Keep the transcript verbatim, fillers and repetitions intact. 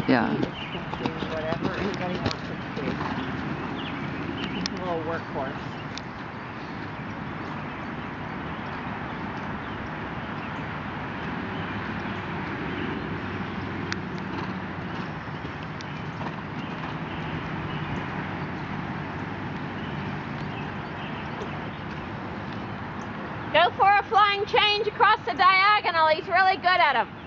Yeah. He is thinking whatever anybody wants him to do. He's a little workhorse. Go for a flying change across the diagonal. He's really good at them.